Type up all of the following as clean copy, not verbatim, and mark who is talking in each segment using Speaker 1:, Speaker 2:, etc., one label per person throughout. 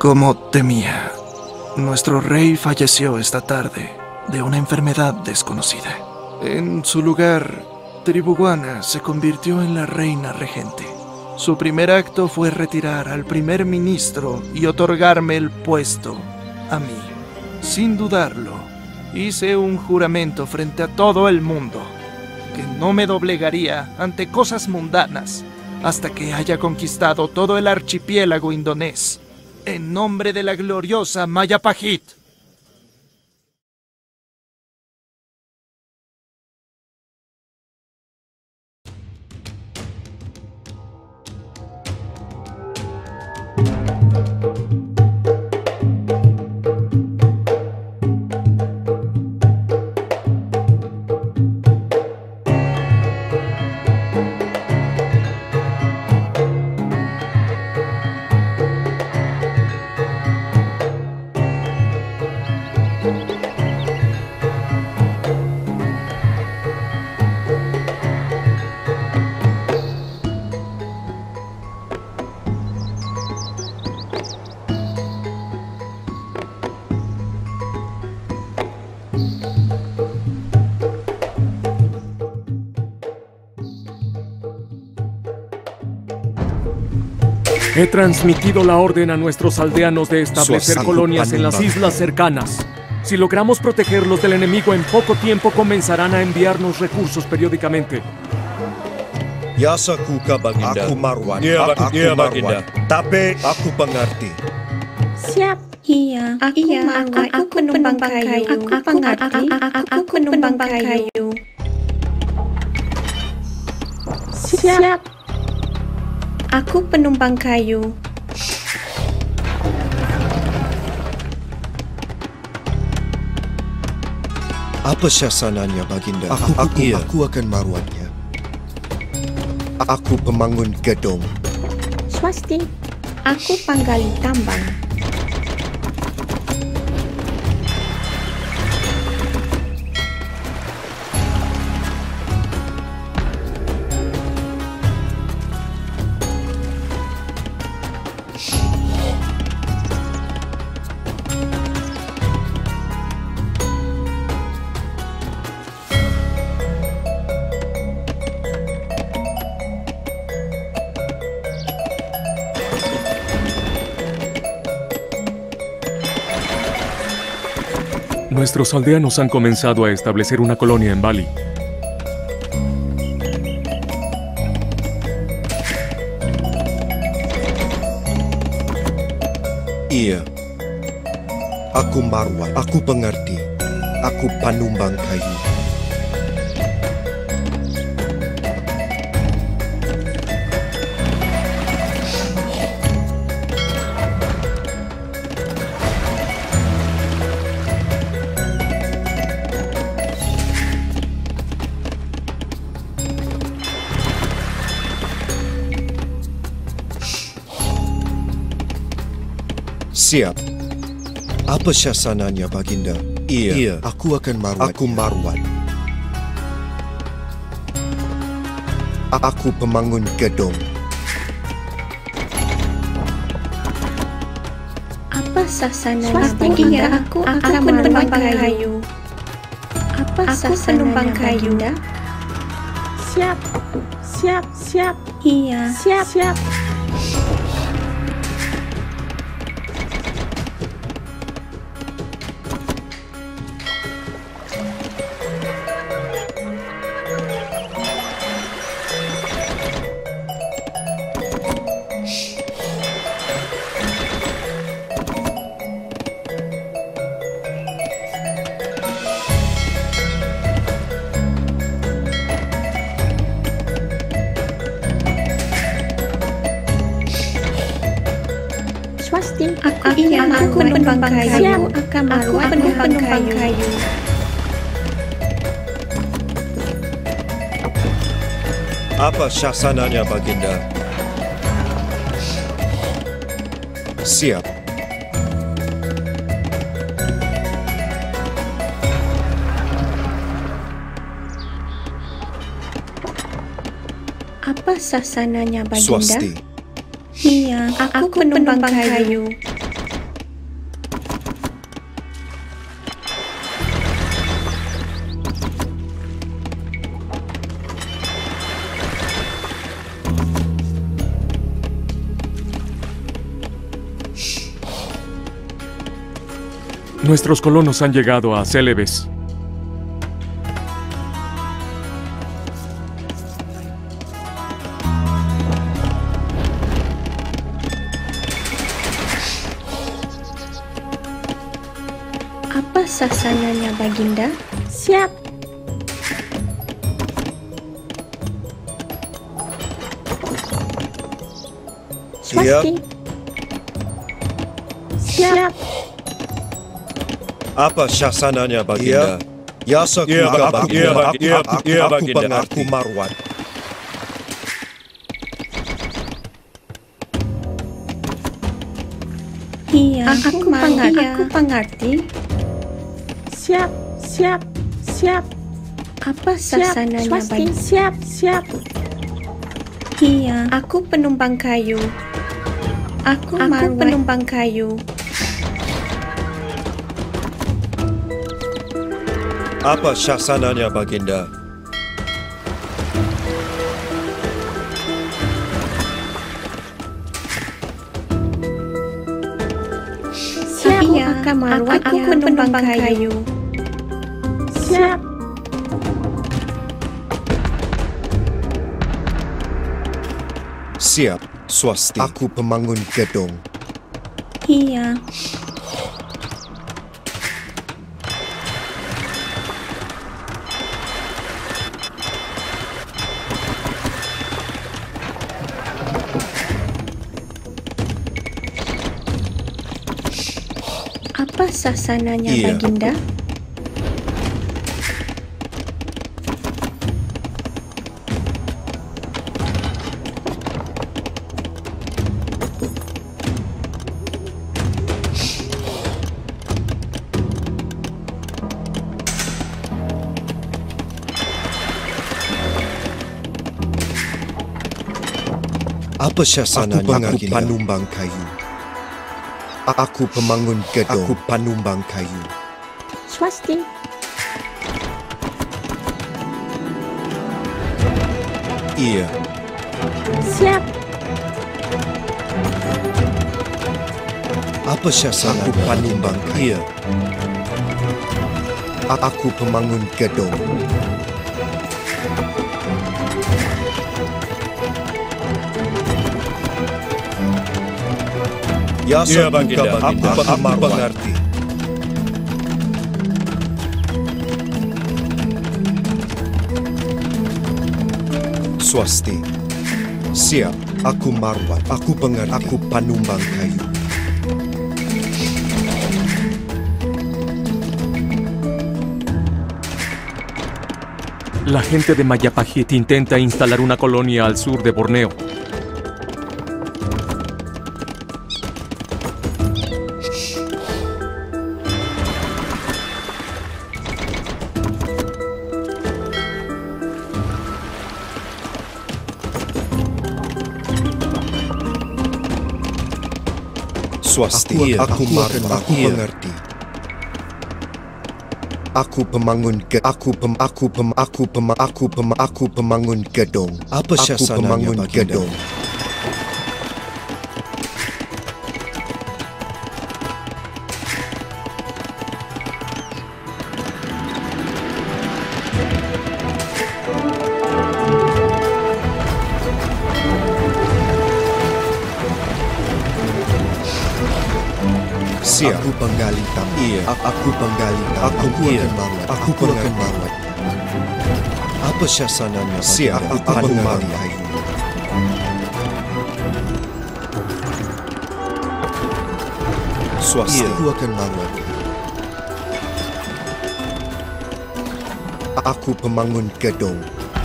Speaker 1: Como temía, nuestro rey falleció esta tarde de una enfermedad desconocida. En su lugar, Tribhuwana se convirtió en la reina regente. Su primer acto fue retirar al primer ministro y otorgarme el puesto a mí. Sin dudarlo, hice un juramento frente a todo el mundo que no me doblegaría ante cosas mundanas hasta que haya conquistado todo el archipiélago indonés, en nombre de la gloriosa Majapahit.
Speaker 2: He transmitido la orden a nuestros aldeanos de establecer colonias en las islas cercanas. Si logramos protegerlos del enemigo en poco tiempo, comenzarán a enviarnos recursos periódicamente.
Speaker 3: Yasakuka Baginda. Aku Marwan. Aku Marwan. Tapi aku pengerti.
Speaker 4: Siap. Iya, aku penumpang kayu. Aku pengerti. Aku penumpang kayu. Siap. Aku penumpang kayu.
Speaker 3: Apa syasananya, Baginda? Aku akan Marwannya. Aku pemangun gedung.
Speaker 4: Swasti. Aku panggali tambang.
Speaker 2: Nuestros aldeanos han comenzado a establecer una colonia en Bali.
Speaker 3: Iya. Aku Marwan. Aku pengerti. Aku penumpang kayu. Siap. Apa syasananya, Baginda? Iya. Aku akan Marwan. Aku Marwan. Aku pemangun gedung.
Speaker 4: Apa sasananya, Baginda? Aku penumpang kayu. Apa sasananya, Baginda? Siap. Siap. Iya. Siap. Swasti. Aku penumpang kayu. Aku penumpang kayu.
Speaker 3: Apa syasananya, Baginda? Siap.
Speaker 4: Apa sasananya, Baginda?
Speaker 3: Swasti.
Speaker 4: Iya, aku penumpang kayu.
Speaker 2: Nuestros colonos han llegado a Celebes.
Speaker 4: Apa sasananya, Baginda? Siap. Swasti. Siap.
Speaker 3: Apa syasananya, Baginda? Ya sekuka Baginda. Aku pengerti. Aku Marwat.
Speaker 4: Iya, aku pengerti. Siap, siap, siap. Apa sasananya, Baginda? Siap, siap. Iya, aku penumpang kayu. Aku penumpang kayu.
Speaker 3: Apa syasananya, Baginda?
Speaker 4: Siap, aku penumpang kayu. Siap.
Speaker 3: Siap, Swasti. Aku pemangun gedung.
Speaker 4: Iya. Apa sasananya,
Speaker 3: Iya.
Speaker 4: Baginda?
Speaker 3: Apa syasananya? Aku panumbang kayu. Aku pemangun gedung. Aku panumbang kayu.
Speaker 4: Swasti.
Speaker 3: Iya.
Speaker 4: Siap.
Speaker 3: Apa syasananya? Aku panumbang kayu. Iya. Aku pemangun gedung. Ya, Baginda. Aku mengerti. Swasti. Siap. Aku Marwat. Aku pengerti. Aku panumbang kayu.
Speaker 2: La gente de Mayapahit intenta instalar una colonia al sur de Borneo.
Speaker 3: Swasti. Aku Marwat. Aku mengerti. Aku pemangun gedung. Aku pemangun gedung. Apa syasananya, Baginda? Gedung. Siap. Aku penggali tambang. Iya. Aku penggali tambang. Aku akan Marwat. Aku akan Marwat. Apa syasananya? Siap. Aku menggali kayu. Swasti. Iya. Aku akan Marwat. Aku pemangun gedung.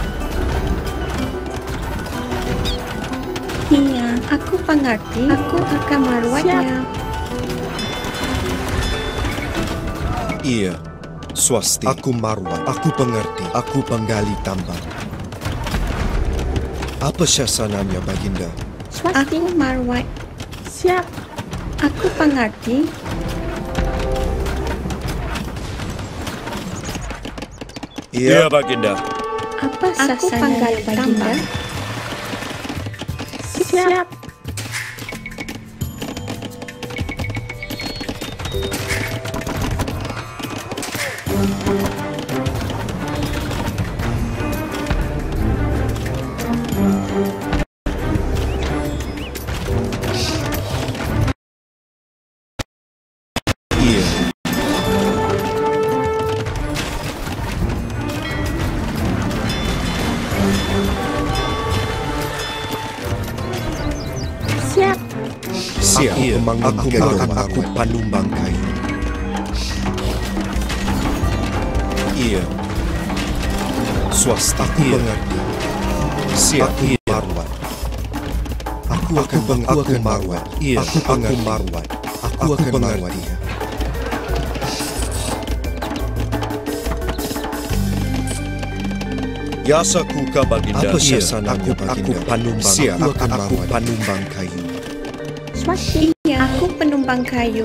Speaker 4: Iya, aku pengerti. Aku akan Marwatnya.
Speaker 3: Iya, Swasti. Aku Marwat. Aku pengerti. Aku penggali tambang. Apa syasananya, Baginda?
Speaker 4: Swasti. Aku Marwat. Siap. Aku pengerti.
Speaker 3: Iya, Baginda.
Speaker 4: Apa sasananya, Baginda? Siap.
Speaker 3: Siap, aku panumbang kayu. Iya. Swasta, aku mengerti. Siap, marwat. Aku akan marwat. Iya, aku marwat. Aku akan mengerti. Yasaku ka baginda. Apa sasananya baginda? Aku panumbang. Siap, aku panumbang kayu.
Speaker 4: Swasti, aku penumpang kayu.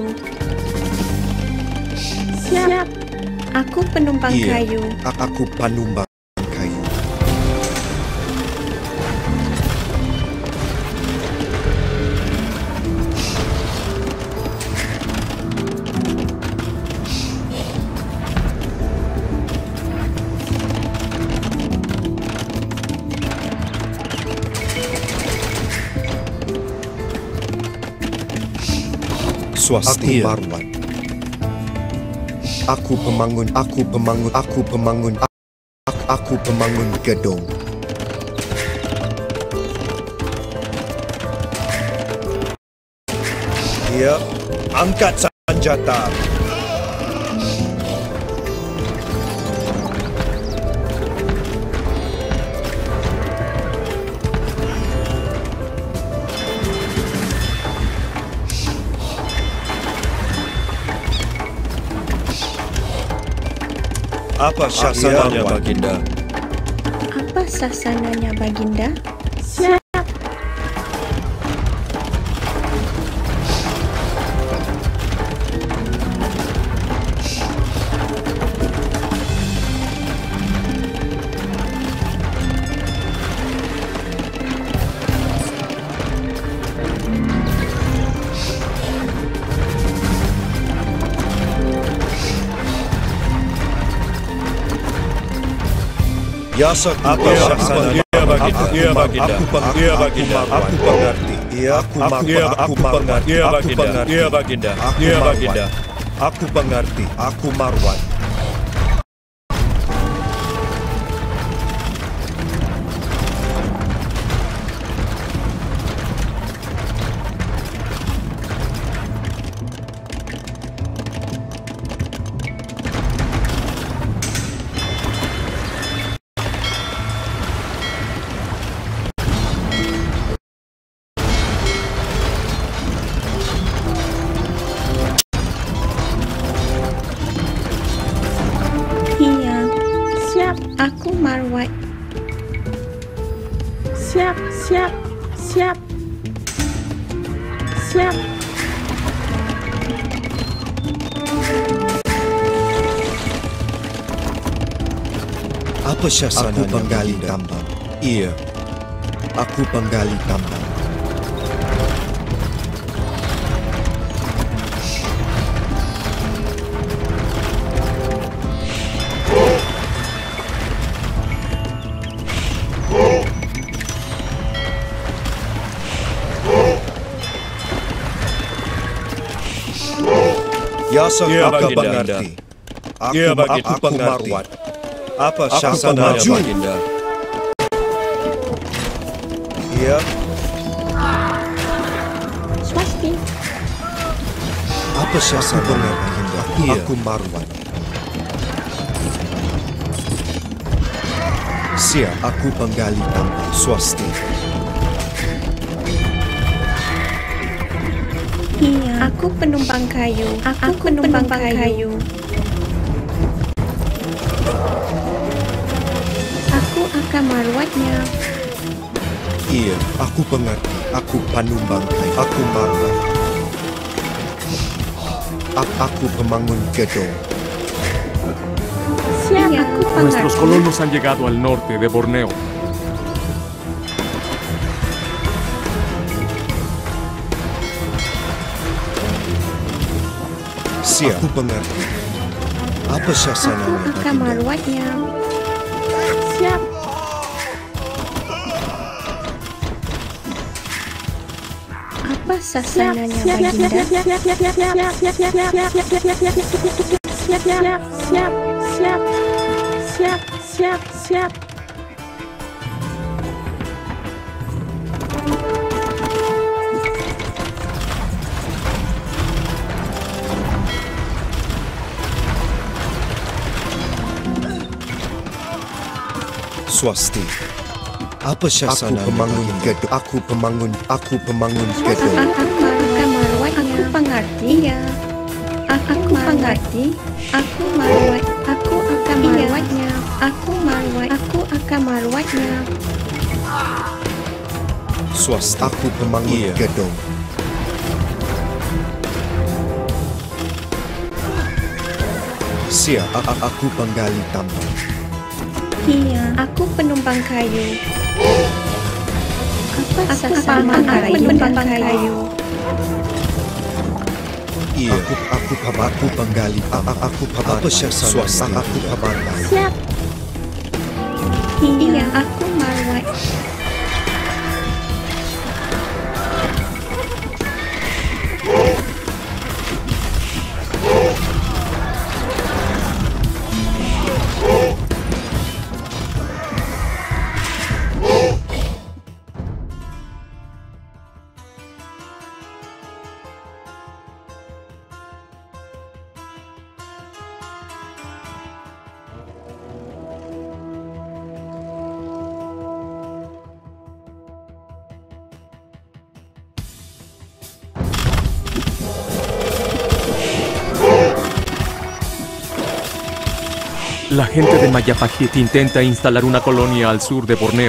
Speaker 4: Siap. Aku penumpang kayu.
Speaker 3: Aku panumbang kayu. Swasti marwat. Aku pemangun gedung. Ya, angkat senjata. Apa sasananya baginda?
Speaker 4: Apa sasananya baginda? Siap.
Speaker 3: Yasak apa sasananya baginda? Aku mengerti. Aku marwat.
Speaker 4: Aku marwat. Siap.
Speaker 3: Apa sasananya? Aku penggali tambang. Iya. Aku penggali tambang. Yasak aku mengerti. Aku marwat. Apa sasananya baginda? Iya.
Speaker 4: Swasti.
Speaker 3: Apa sasananya baginda? Aku marwat. Siap, aku penggali tambang. Swasti.
Speaker 4: Iya, aku penumpang kayu. Aku penumpang kayu. Aku akan marwatnya.
Speaker 3: Iya, aku pengerti. Aku panumbang kayu. Aku marwat. Aku pemangun gedung.
Speaker 4: Siap, aku pengerti.
Speaker 2: Nuestros colonos han llegado al norte de Borneo.
Speaker 3: Siap, aku pengerti. Apa sasananya
Speaker 4: Aku akan marwatnya. Siap. Apa sasananya baginda? Siap.
Speaker 3: Swasti. Apa syasana? Aku pemangun gedung.
Speaker 4: Aku pengerti. Iya. Aku pengerti. Aku marwat. Aku akan marwatnya. Aku marwat. Aku akan marwatnya.
Speaker 3: Swasti. Aku pemangun gedung. Siap. Aku penggali tambang.
Speaker 4: Iya. Aku penumpang kayu. Apa sesama penumpang kayu?
Speaker 3: Iya. Aku penggali tambang. Aku apa syasana? Aku pemandai.
Speaker 4: Siap. Iya. Aku marwat.
Speaker 2: La gente de Majapahit intenta instalar una colonia al sur de Borneo.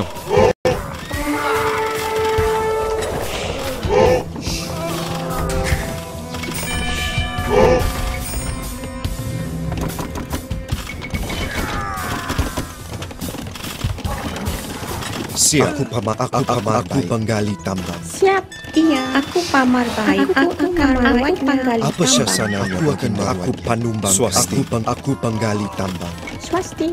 Speaker 3: Siap. Aku penggali tambang.
Speaker 4: Siap. Iya. Aku pamar baik. Aku akan marwat penggali
Speaker 3: Apa
Speaker 4: tambang.
Speaker 3: syasananya? Aku panumbang. Swasti. Aku penggali tambang.
Speaker 4: Swasti.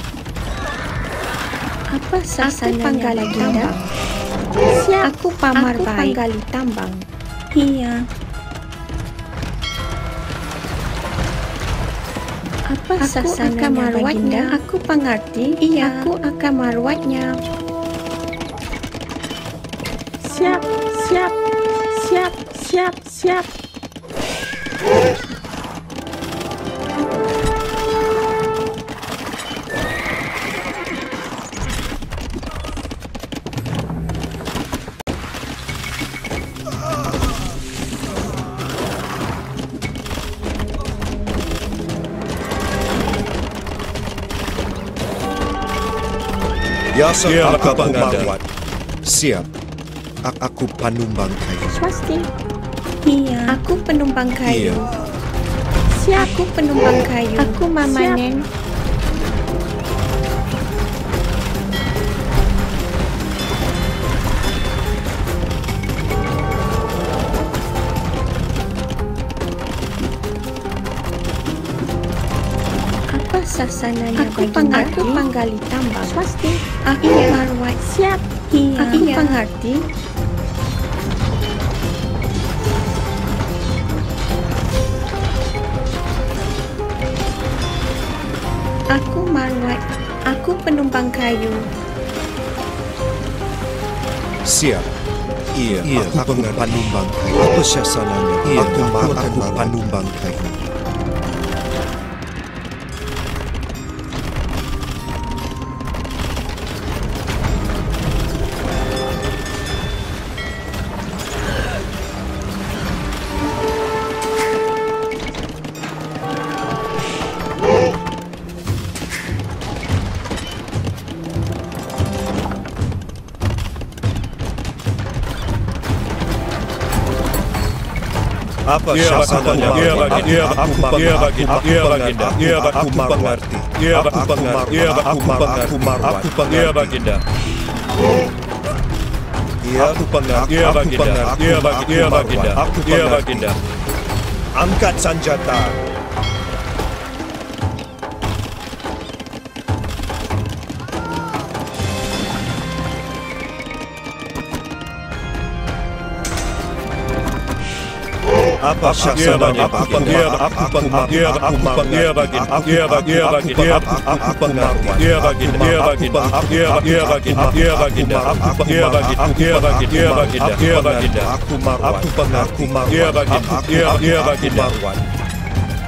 Speaker 4: Apa sasana penggali tambang? Siap. Aku pamar baik. Penggali tambang. Iya. Apa sasana marwatnya? Aku pengerti. Iya. Aku akan marwatnya. Siap. Siap. Siap. Siap. Siap.
Speaker 3: Ya, aku pengawat. Siap. Aku panumbang kayu.
Speaker 4: Swasti. Iya. Aku penumpang kayu.
Speaker 3: Iya.
Speaker 4: Siap. Aku penumpang kayu. Aku mamanen. Apa sasananya? Aku penggali tambang. Swasti. Aku marwat. Siap. Iya. Aku pengerti. Aku marwat. Aku penumpang kayu.
Speaker 3: Siap. Iya. Aku panumbang kayu. Apa syasananya? Iya. Aku panumbang kayu. Apa syasananya? Aku mengerti. Angkat senjata. Apa syasananya?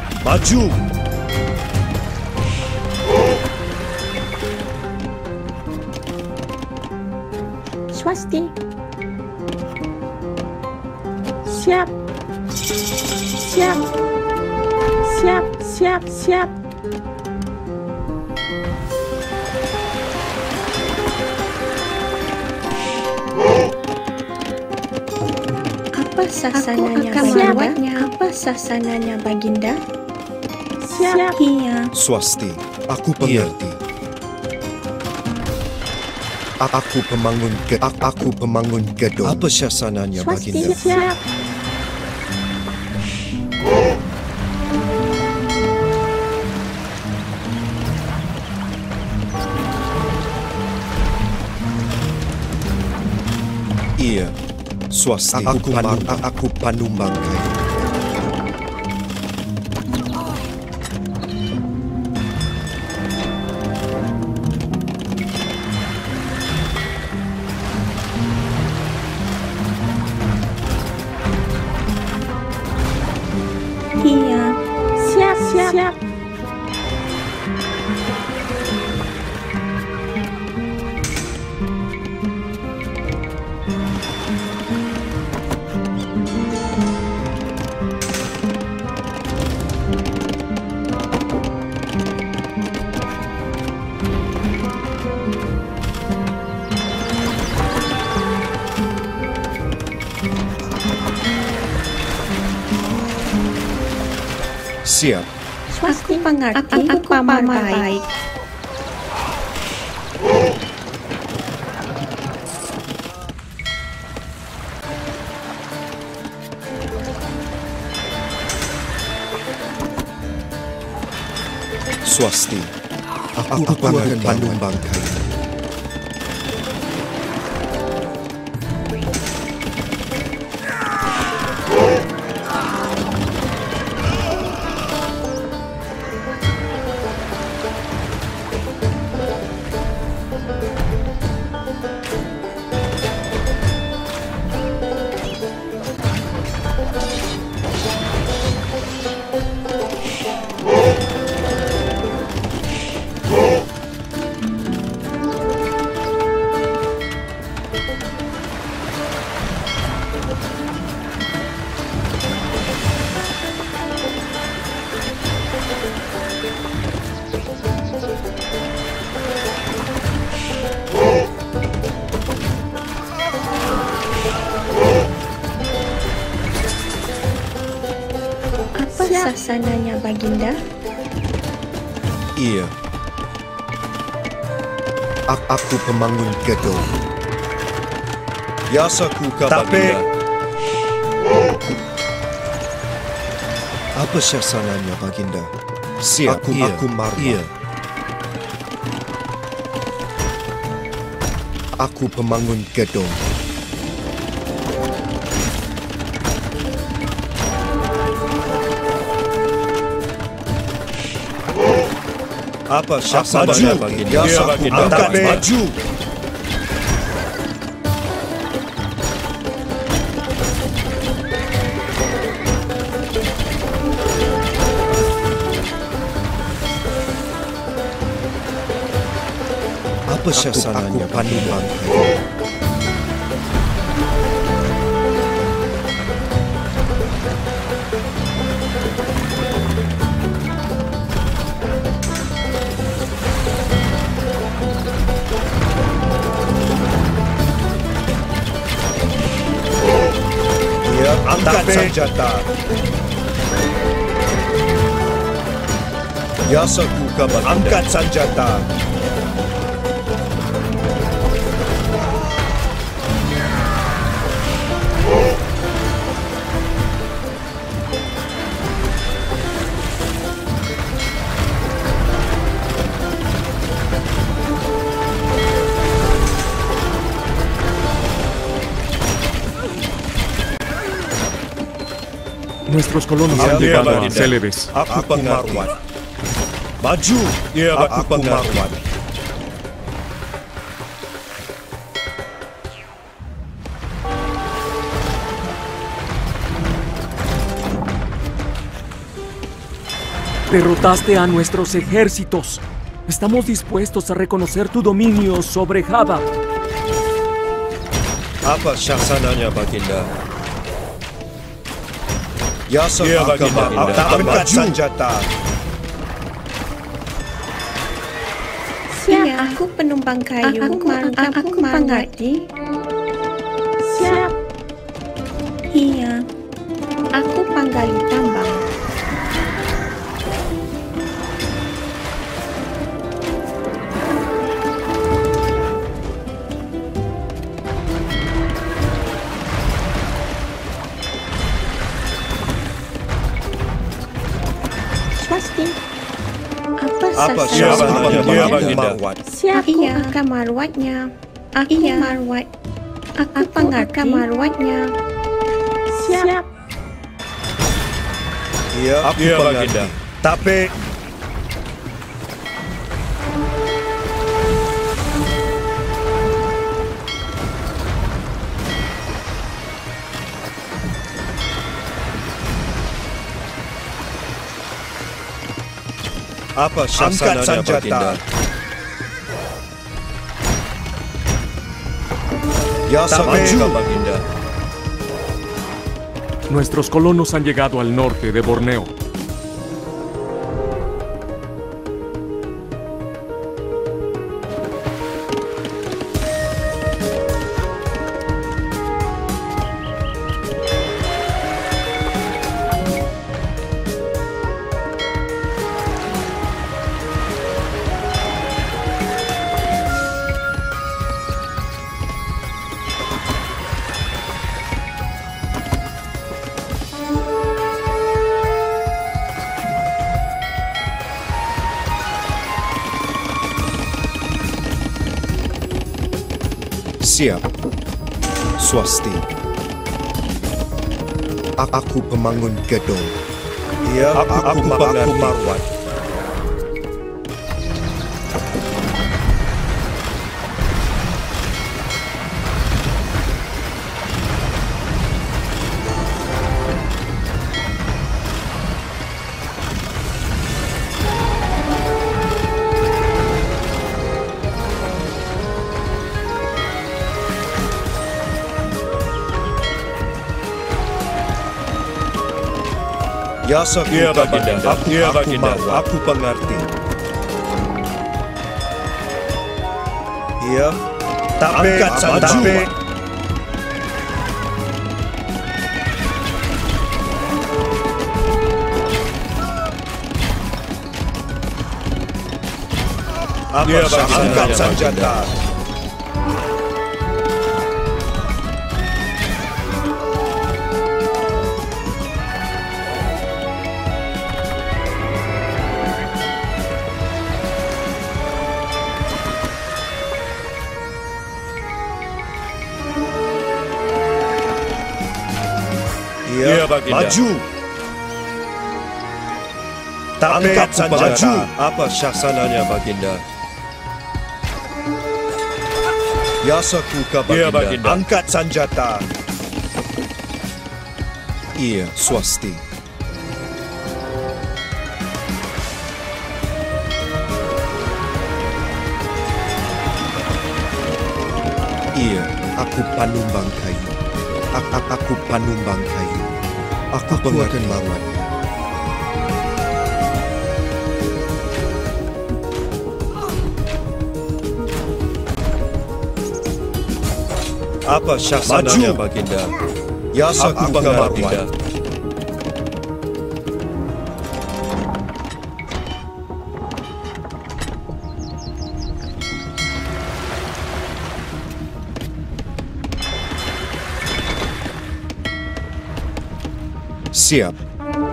Speaker 3: Maju.
Speaker 4: Swasti. Siap. Siap. Siap, siap, siap. Apa sasananya Baginda? Apa sasananya Baginda? Siap. Iya.
Speaker 3: Swasti, aku pengerti. Aku pemangun gedung. Apa sasananya
Speaker 4: Swasti,
Speaker 3: Baginda?
Speaker 4: siap.
Speaker 3: Iya, Swasti. Aku panumbangkai.
Speaker 4: Iya. Siap, siap, siap.
Speaker 3: Siap.
Speaker 4: Swasti pengerti. Aku paman baik.
Speaker 3: Swasti, aku akan panumbangkai. Apa sasananya Baginda? Iya. Aku pemangun gedung. Yasaku Baginda. Apa sasananya Baginda? Siap. Aku Marwa. Iya. Aku pemangun gedung. Apa sasananya Baginda? Angkat maju. Apa sasananya panumbangkai? Angkat senjata. Yasaku Baginda. Angkat senjata.
Speaker 2: Nuestros colonos han llegado a Celebes.
Speaker 3: Aku pengarwan. Maju. Aku pengarwan.
Speaker 2: Derrotaste a nuestros ejércitos. Estamos dispuestos a reconocer tu dominio sobre Java.
Speaker 3: Apa syasananya, Baginda? Ya,
Speaker 5: Baginda.
Speaker 3: angkat senjata.
Speaker 4: Siap, aku penumpang kayu. Aku mengerti. Siap. Iya. Aku panggali tambang. Swasti. Apa
Speaker 3: Syasananya,
Speaker 5: Baginda.
Speaker 4: Siap, iya, akan marwatnya. Aku marwat. Aku pengerti marwatnya. Siap.
Speaker 3: Ya, aku
Speaker 5: Ya,
Speaker 3: pengerti.
Speaker 5: Baginda.
Speaker 3: Tapi apa
Speaker 5: Angkat
Speaker 3: syasananya,
Speaker 5: senjata.
Speaker 3: Baginda? Ya,
Speaker 5: Maju,
Speaker 3: maju.
Speaker 5: Baginda.
Speaker 2: Nuestros colonos han llegado al norte de Borneo.
Speaker 3: Siap. Swasti. Aku pemangun gedung. Ya, aku marwat. Ya,
Speaker 5: Ya, Baginda. Ya,
Speaker 3: Aku
Speaker 5: Baginda.
Speaker 3: marwat. Aku pengerti. Ya,
Speaker 5: Angkat senjata.
Speaker 3: tapi apa
Speaker 5: Ya, Baginda.
Speaker 3: angkat
Speaker 5: Ya,
Speaker 3: senjata.
Speaker 5: Ya, Baginda.
Speaker 3: Maju. Tapi
Speaker 5: Angkat
Speaker 3: aku
Speaker 5: senjata.
Speaker 3: maju. Apa syasananya, Baginda? Ya, Sakuka,
Speaker 5: Ya,
Speaker 3: Baginda.
Speaker 5: Baginda.
Speaker 3: Angkat senjata. Iya, Swasti. Iya, aku panumbang kayu. Aku panumbang kayu. Aku akan marwat. Apa syasananya, Baginda? Ya, aku mengerti.
Speaker 5: Baginda.
Speaker 3: Siap.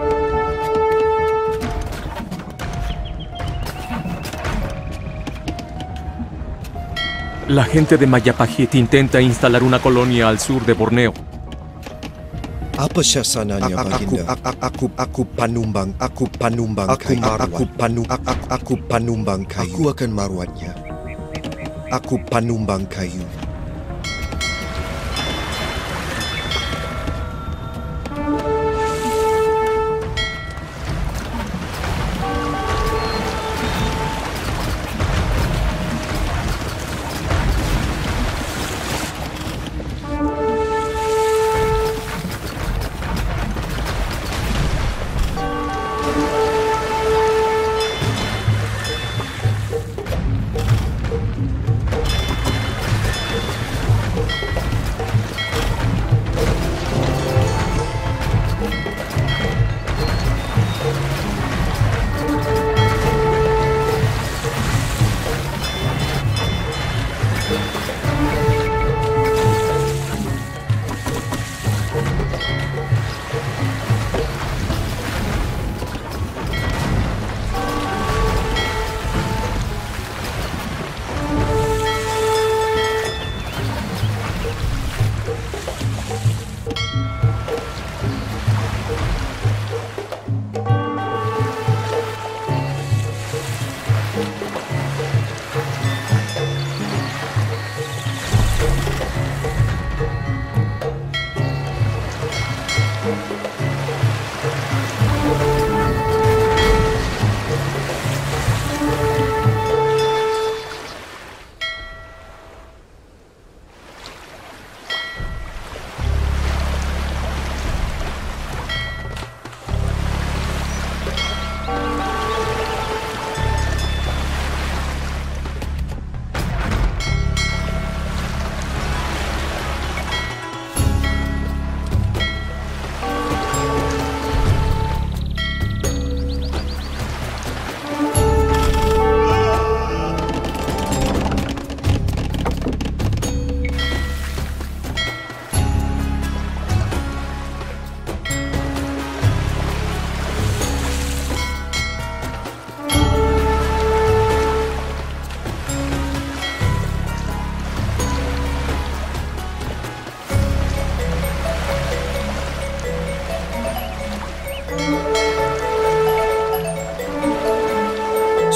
Speaker 2: La gente de Mayapahit intenta instalar una colonia al sur de Borneo.
Speaker 3: Apa syasananya, Baginda? Aku panumbang kayu. Aku panumbang kayu. Aku akan marwatnya. Aku panumbang kayu.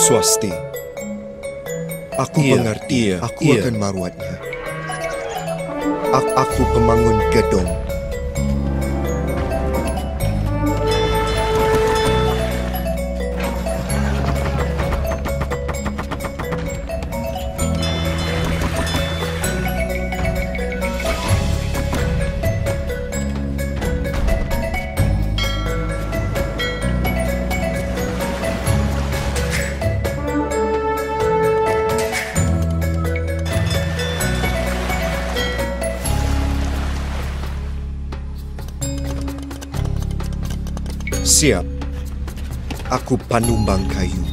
Speaker 3: Swasti. Aku mengerti. Aku akan merawatnya. Aku pemangun gedung. Siap. Aku panumbang kayu.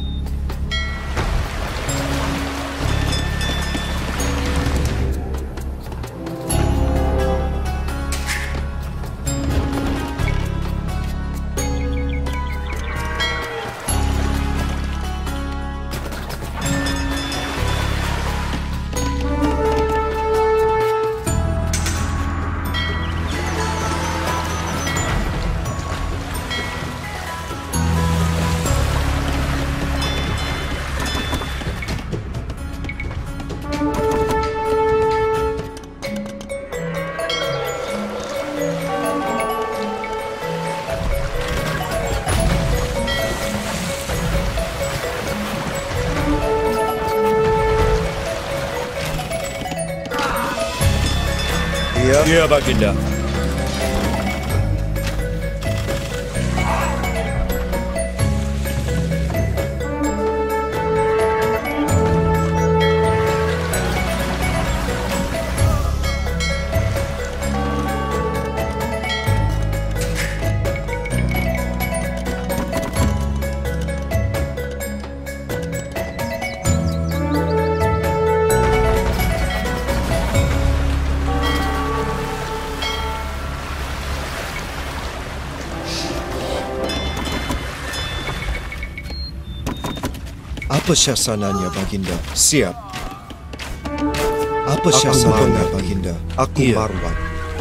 Speaker 5: Ya, Baginda. Apa syasananya, Baginda? Siap. Apa syasananya, Baginda? Aku Marwan.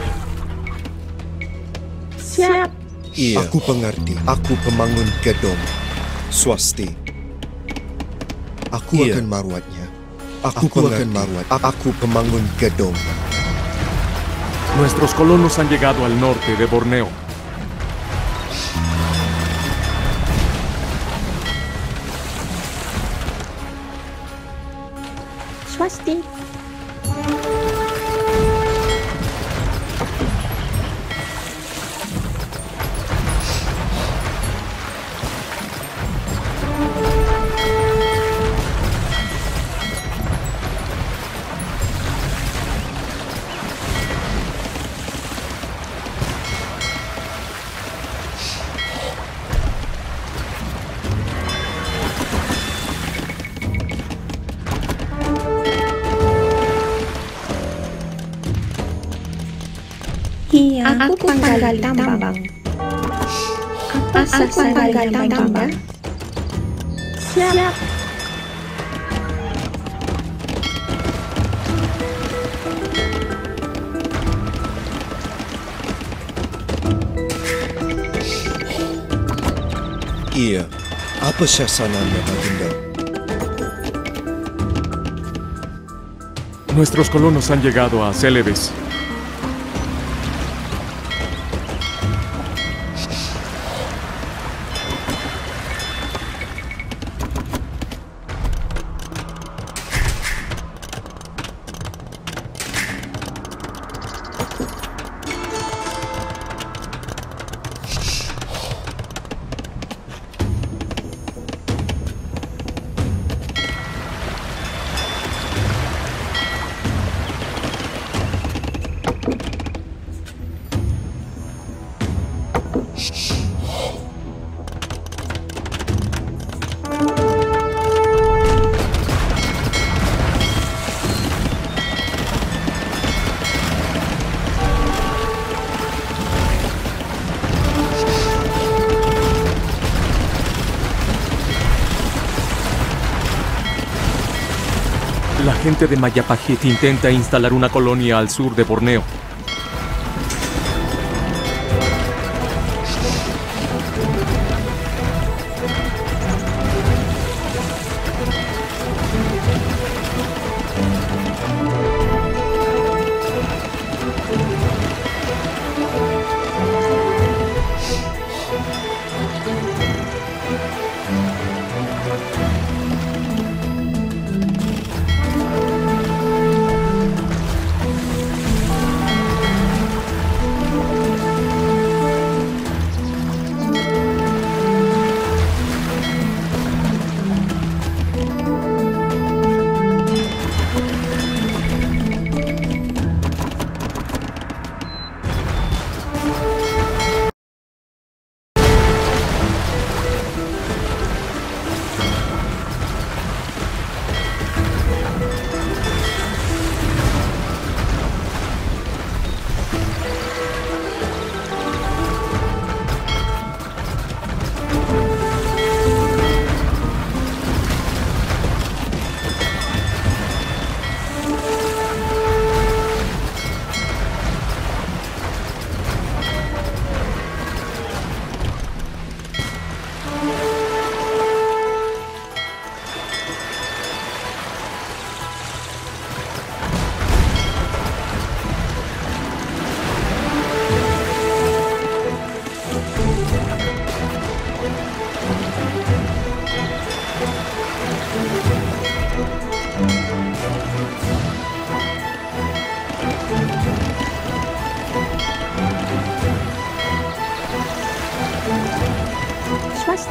Speaker 4: Siap.
Speaker 3: Iya. Aku pengerti. Aku pemangun gedung. Swasti. Aku akan merawatnya. Aku akan merawat. Aku pemangun gedung.
Speaker 2: Nuestros colonos han llegado al norte de Borneo.
Speaker 4: Swasti. Iya, aku panggali tambang. Apa sasananya, Baginda? Siap.
Speaker 3: Iya. Apa syasananya, Baginda?
Speaker 2: Nuestros colonos han llegado a Celebes. La gente de Mayapajit intenta instalar una colonia al sur de Borneo.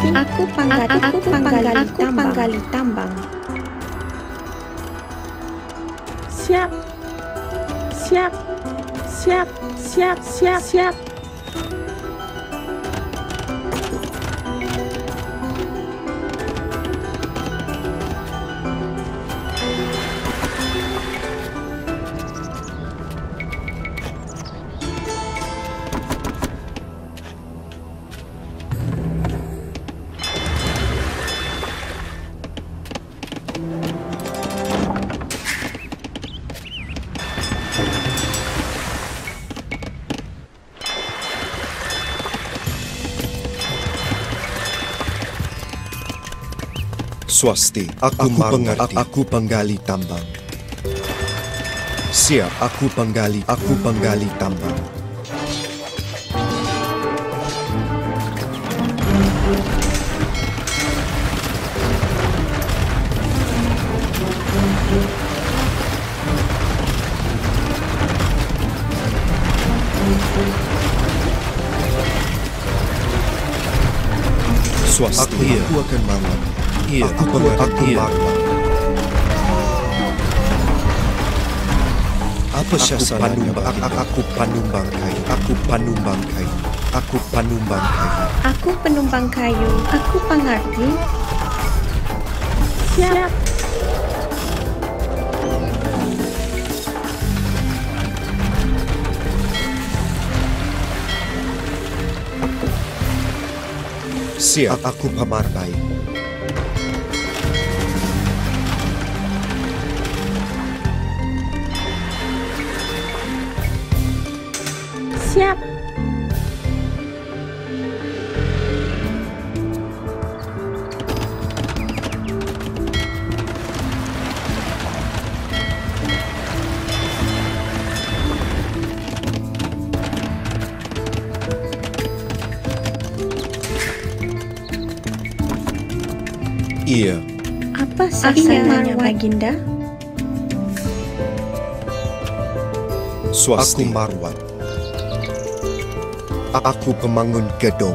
Speaker 4: Aku panggali tambang. Siap.
Speaker 3: Swasti, aku mengerti. Aku penggali tambang. Siap, aku penggali tambang. Swasti, aku akan mawar. Aku mengerti. Apa siasannya? Aku panumbang kayu.
Speaker 4: Aku penumbang kayu. Aku pengerti. Siap.
Speaker 3: Siap, aku pemartai.
Speaker 4: Siap.
Speaker 3: Iya.
Speaker 4: Apa sasarannya, Baginda?
Speaker 3: Swasti. Aku Marwat. Aku pemangun gedung.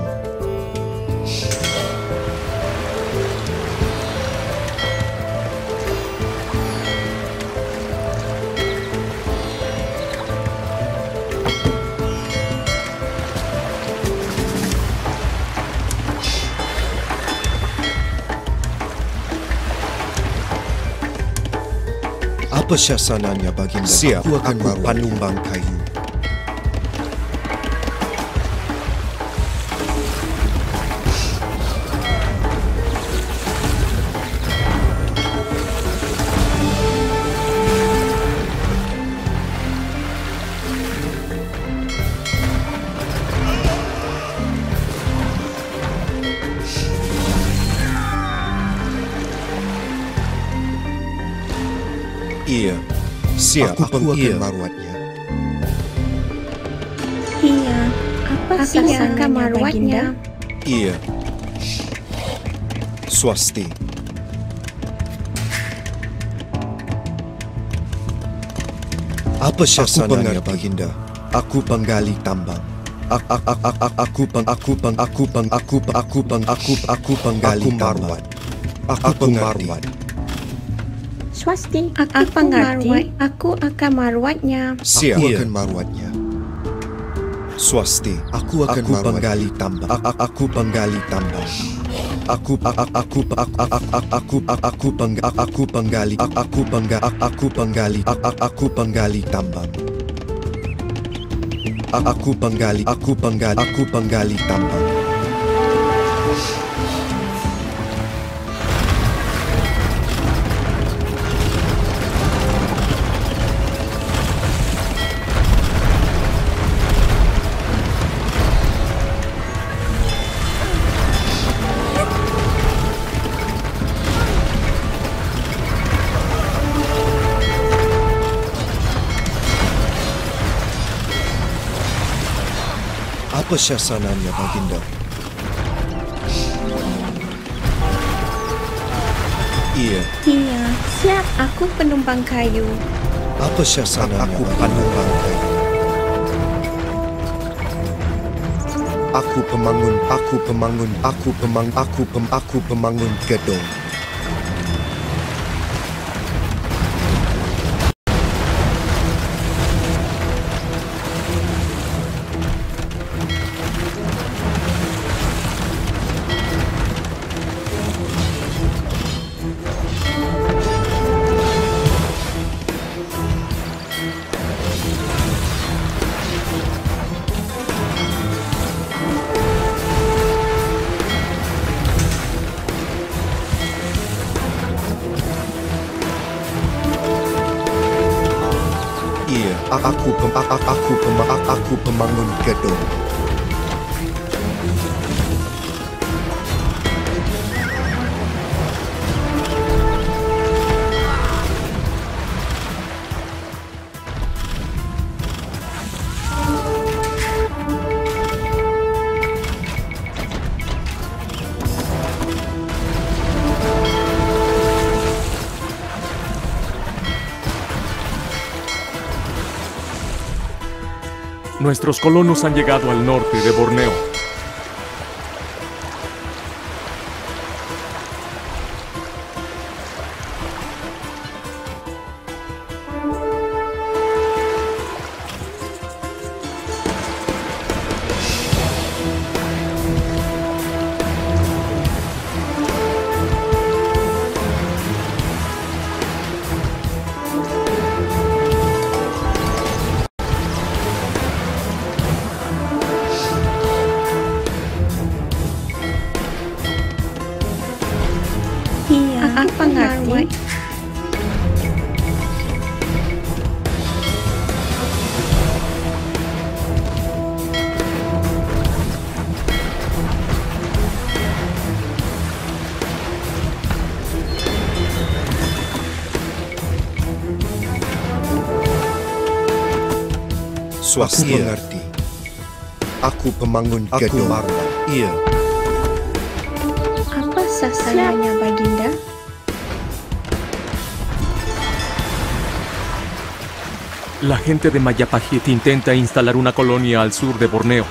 Speaker 3: Apa siasannya, Baginda? Siap, aku panumbang kayu. Iya, siap. Aku akan marwatnya.
Speaker 4: Iya, apa sasarannya, Baginda?
Speaker 3: Iya. Swasti. Apa siasannya, Baginda? Aku penggali tambang. Aku penggali tambang. Aku marwat.
Speaker 4: Swasti, aku pengerti. Aku akan marwatnya.
Speaker 3: Siap. Aku akan marwatnya. Swasti, aku penggali tambang. Aku penggali tambang. Aku penggali tambang. Aku penggali tambang. Apa siasannya, Baginda? Iya.
Speaker 4: Iya, siap. Aku penumbang kayu.
Speaker 3: Apa siasannya? Aku panumbang kayu. Aku pemangun, aku pemangun, aku pemangun gedung. Aku pemangun gedung.
Speaker 2: Nuestros colonos han llegado al norte de Borneo.
Speaker 4: Apa ngerti?
Speaker 3: Aku mengerti. Aku pemangun gedung. Iya.
Speaker 4: Apa sasananya, Baginda?
Speaker 2: La gente de Mayapahit intenta instalar una colonia al sur de Borneo.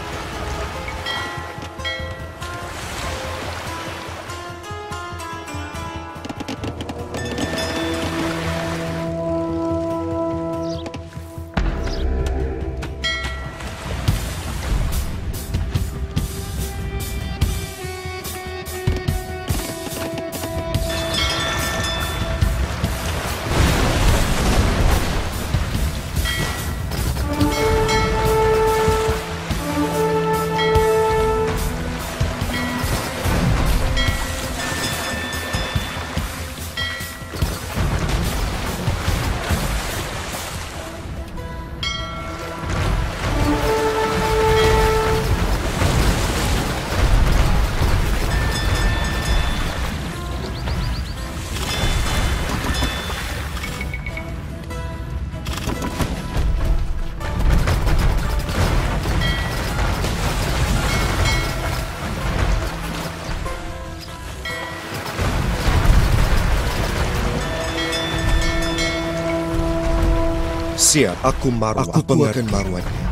Speaker 3: Siap, aku Marwah. Aku akan Marwahnya.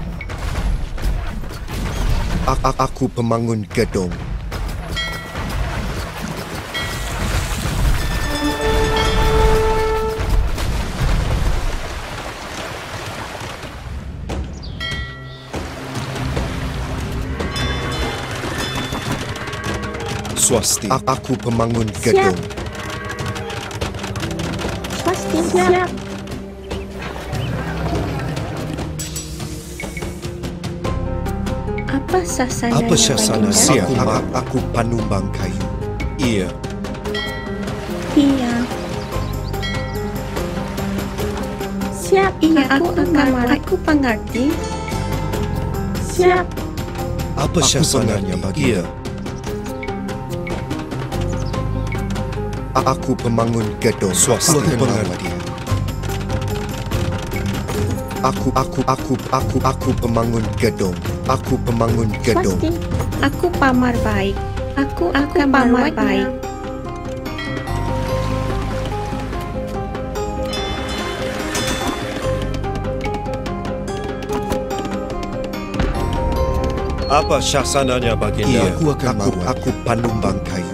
Speaker 3: Aku pemangun gedung. Swasti, aku pemangun gedung.
Speaker 4: Swasti, siap. Apa sasananya,
Speaker 3: Apa sasana?
Speaker 4: Baginda?
Speaker 3: Siap, aku panumbang kayu. Iya.
Speaker 4: Iya. Siap. Iya, aku pengerti. Siap.
Speaker 3: Apa sasananya, Baginda? Iya. Aku pemangun gedung. Swasti pengerti. Aku pemangun gedung. Aku pemangun gedung.
Speaker 4: Swasti. Aku pamar baik. Aku pamar baik.
Speaker 5: Apa syasananya, Baginda?
Speaker 3: Iya, aku panumbang kayu.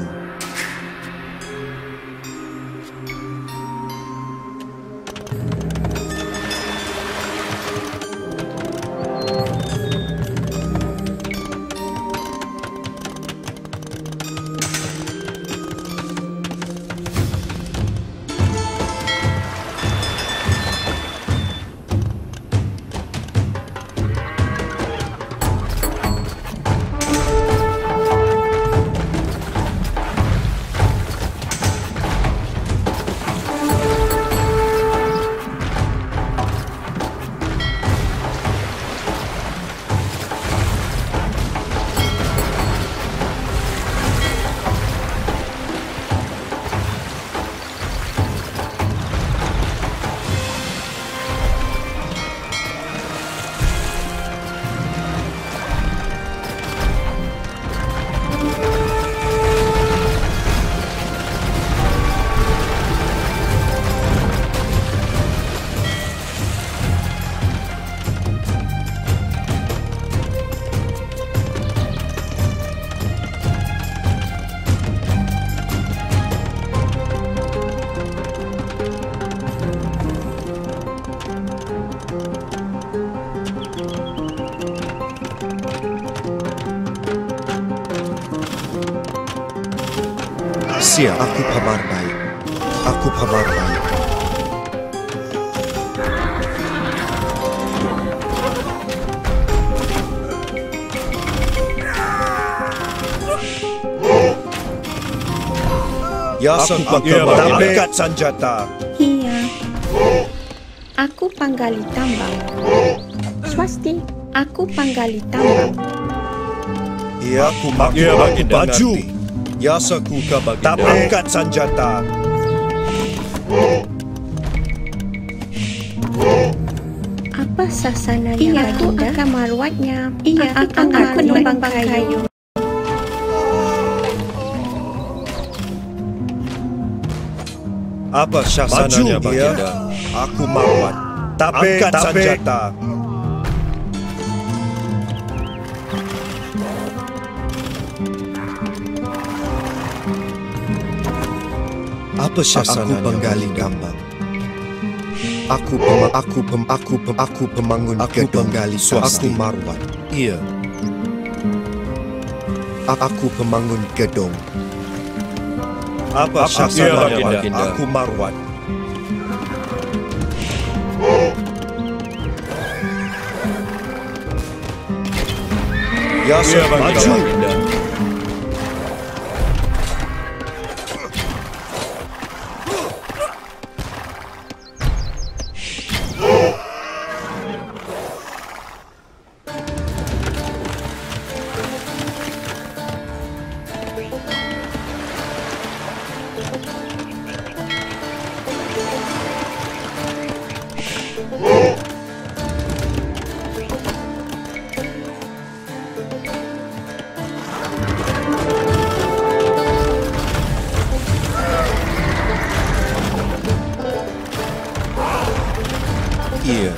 Speaker 3: Siap, aku pamar baik. Aku pamar baik. Ya, angkat senjata.
Speaker 4: Iya. Aku panggali tambang. Swasti. Aku panggali tambang.
Speaker 5: Ya, aku baju. Ya, sekuka, Baginda. Angkat senjata.
Speaker 4: Apa sasananya, Baginda? Aku akan marwatnya. Iya, aku penumbang kayu.
Speaker 5: Apa syasananya, Baginda? Aku marwat. Angkat senjata. Apa syasananya? Aku penggali tambang. Aku pemangun gedung. Penggali swasti. Aku marwat. Iya. Aku pemangun gedung. Apa syasananya, Baginda? Aku marwat. Ya, maju. Iya.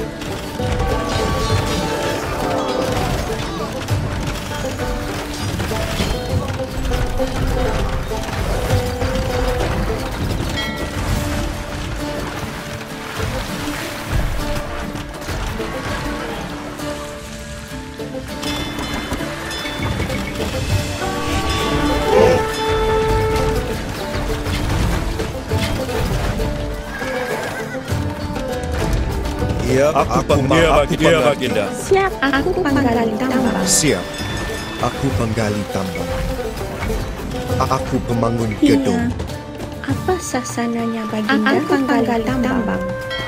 Speaker 5: Iya, aku Baginda.
Speaker 4: Siap, aku panggali tambang.
Speaker 3: Siap. Aku penggali tambang. Aku pemangun gedung.
Speaker 4: Iya. Apa sasananya, Baginda? Aku panggali tambang.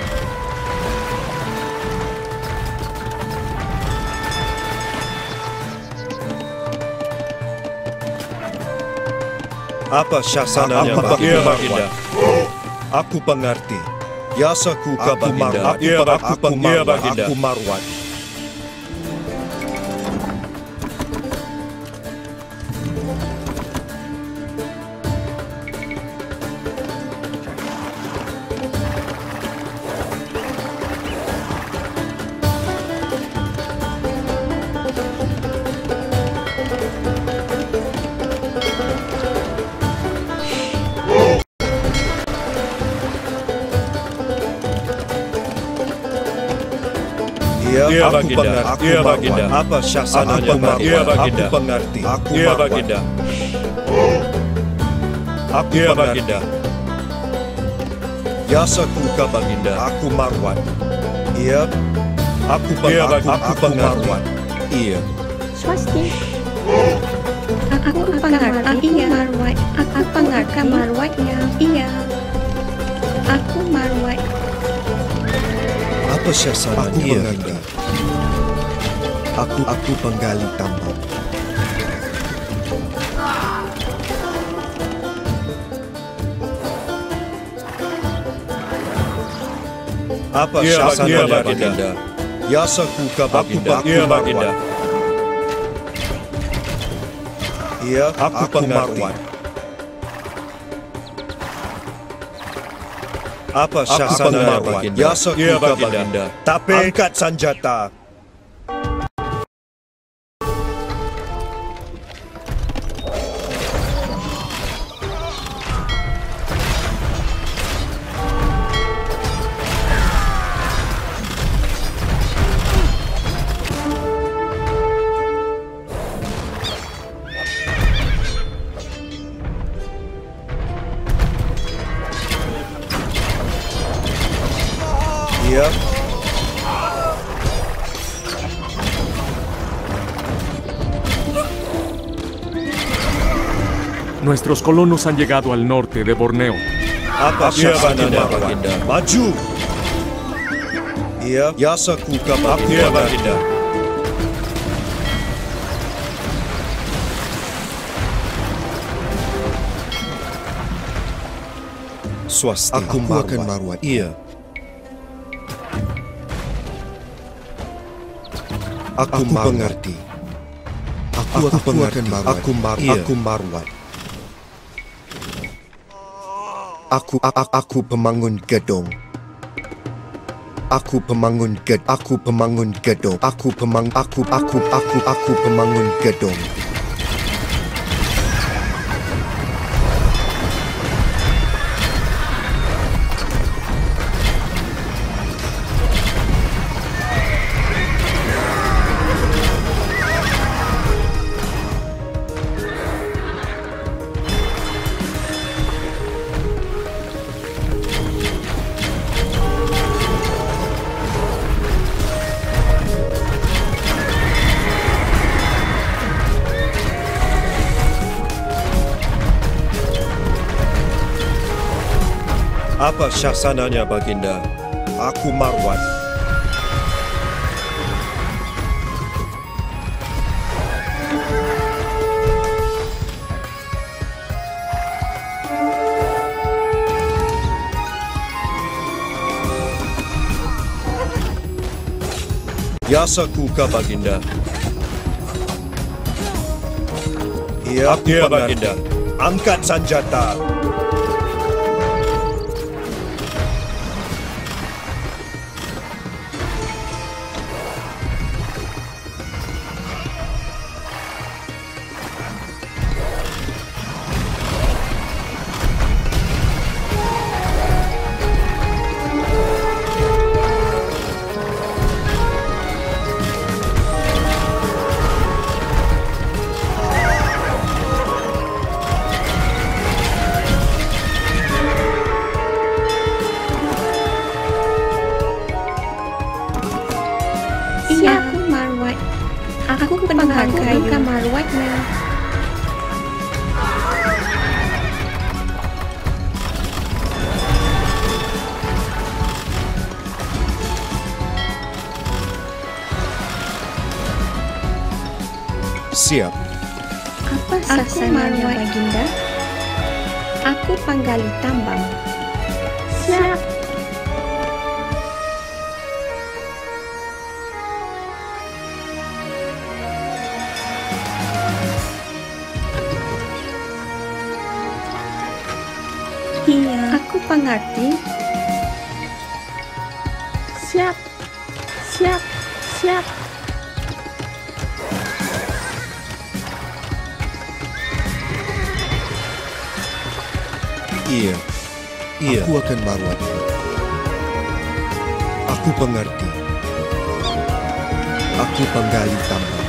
Speaker 5: Apa syasananya, Baginda? Aku pengerti. Ya, sekuka, Baginda. Aku marwat.
Speaker 3: Iya,
Speaker 5: Iya,
Speaker 3: aku
Speaker 5: Baginda.
Speaker 3: pengerti. Aku
Speaker 5: Iya,
Speaker 3: Marwan.
Speaker 5: Baginda.
Speaker 3: Apa syasananya,
Speaker 5: Aku pengerti. Iya,
Speaker 3: Marwan?
Speaker 5: Baginda.
Speaker 3: Aku pengerti. Aku
Speaker 5: Iya,
Speaker 3: Marwan.
Speaker 5: Baginda.
Speaker 3: Aku
Speaker 5: Iya,
Speaker 3: pengerti.
Speaker 5: Baginda.
Speaker 3: Yasaku ka
Speaker 5: Baginda.
Speaker 3: Aku Marwan. Iya. Aku
Speaker 5: Iya,
Speaker 3: pengerti.
Speaker 5: Baginda.
Speaker 3: Aku Marwan. Iya.
Speaker 4: Swasti. Aku pengerti. Iya. Marwat. Aku pengerti. Marwatnya. Iya. Aku Marwat.
Speaker 3: Apa syasananya? Aku
Speaker 5: Iya.
Speaker 3: pengerti. Aku penggali tambang. Apa
Speaker 5: Iya,
Speaker 3: syasananya,
Speaker 5: Baginda.
Speaker 3: Baginda? Yasaku ka
Speaker 5: Baginda.
Speaker 3: Aku
Speaker 5: Iya,
Speaker 3: Marwan.
Speaker 5: Baginda.
Speaker 3: Iya, aku pengerti. Apa syasananya,
Speaker 5: pengerti.
Speaker 3: Marwan? Yasaku
Speaker 5: Iya,
Speaker 3: ka
Speaker 5: Baginda.
Speaker 3: Baginda. Tapi angkat senjata. Iya.
Speaker 2: Nuestros colonos han llegado al norte de Borneo.
Speaker 3: Apa
Speaker 5: Iya,
Speaker 3: syasananya,
Speaker 5: Baginda.
Speaker 3: Baginda? Maju. Iya, Yasaku ka
Speaker 5: Iya, Baginda.
Speaker 3: Swasti. Aku akan Marwan. Iya. Aku mengerti. Aku akan Marwan. Aku Marwan. Aku pemangun gedung. Aku pemangun gedung. Aku pemangun gedung. Apa syasananya, Baginda? Aku Marwan. Yasaku ka Baginda. Iya, aku
Speaker 5: Iya,
Speaker 3: pengerti.
Speaker 5: Baginda.
Speaker 3: Angkat senjata.
Speaker 4: Iya, aku Marwat. Aku penghargai Marwatnya.
Speaker 3: Siap.
Speaker 4: Apa sasananya, Baginda? Aku penggali tambang. Siap. Iya, aku pengerti. Siap. Siap. Siap.
Speaker 3: Iya. Iya. Aku akan Marwan. Aku pengerti. Aku penggali tambang.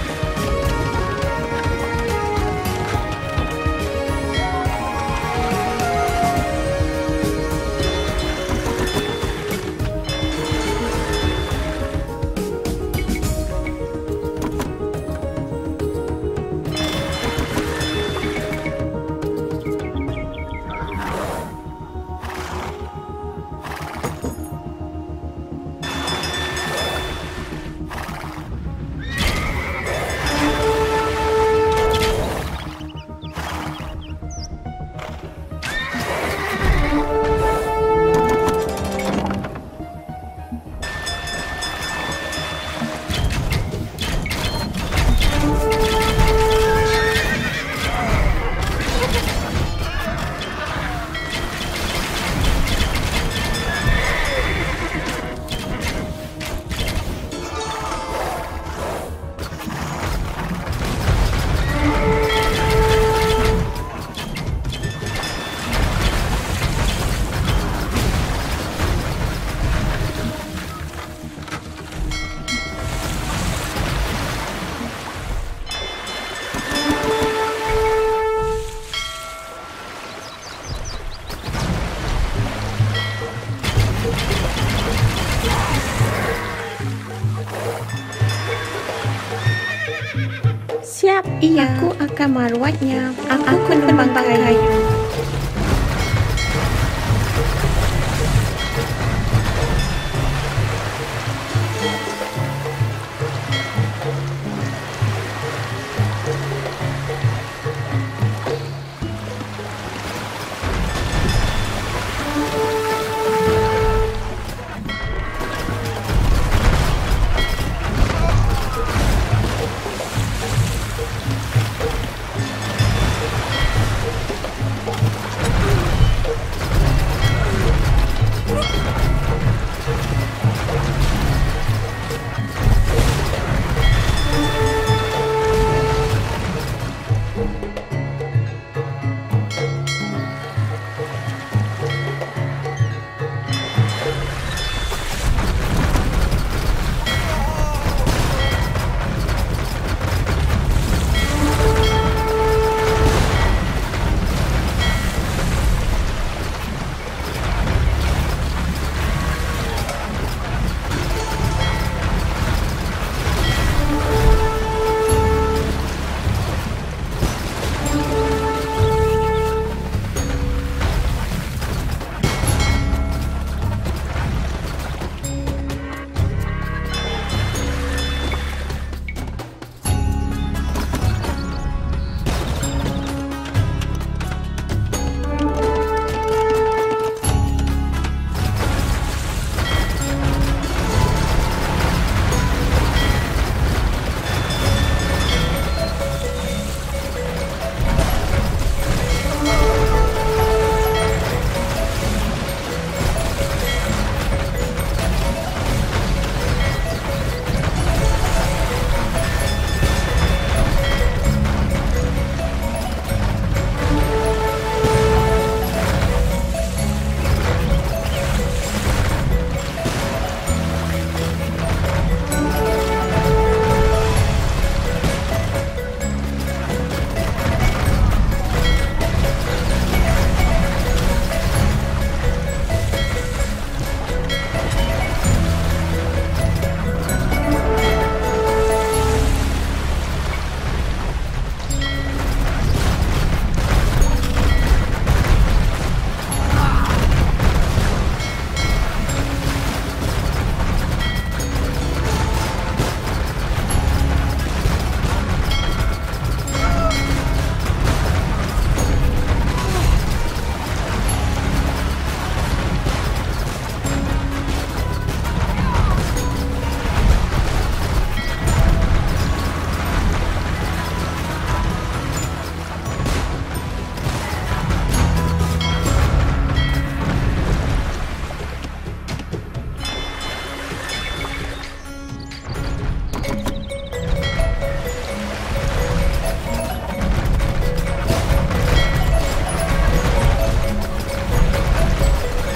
Speaker 4: Siap, iya. Aku akan merawatnya. Aku menebang kayu.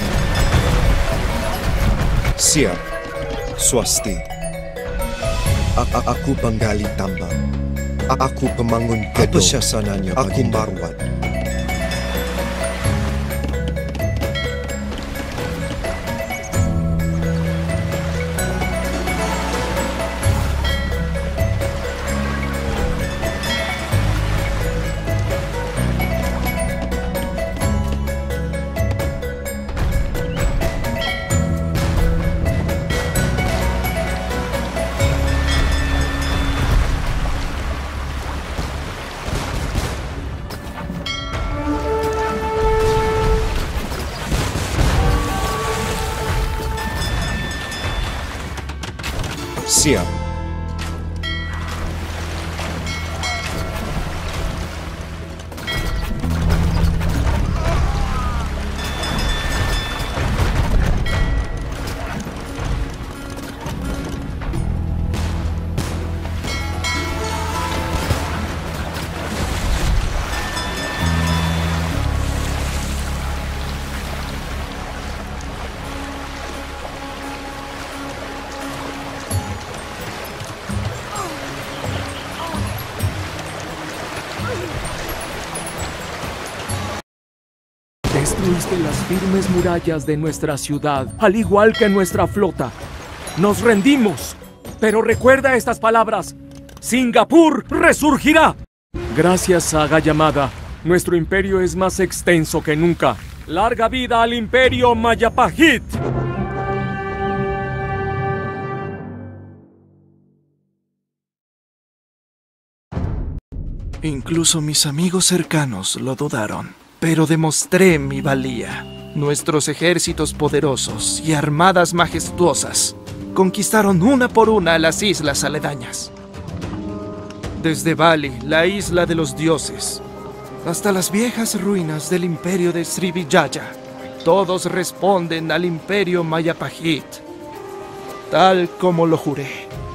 Speaker 3: Siap, swasti. Aku penggali tambang. Aku pemangun gedung. Apa syasananya? Aku Marwat. Siap.
Speaker 2: Destruiste las firmes murallas de nuestra ciudad, al igual que nuestra flota. Nos rendimos, pero recuerda estas palabras: Singapur resurgirá. Gracias, saga llamada, nuestro imperio es más extenso que nunca. ¡Larga vida al imperio Majapahit!
Speaker 1: Incluso mis amigos cercanos lo dudaron, pero demostré mi valía. Nuestros ejércitos poderosos y armadas majestuosas conquistaron una por una las islas aledañas. Desde Bali, la isla de los dioses, hasta las viejas ruinas del imperio de Srivijaya, todos responden al imperio Majapahit, tal como lo juré.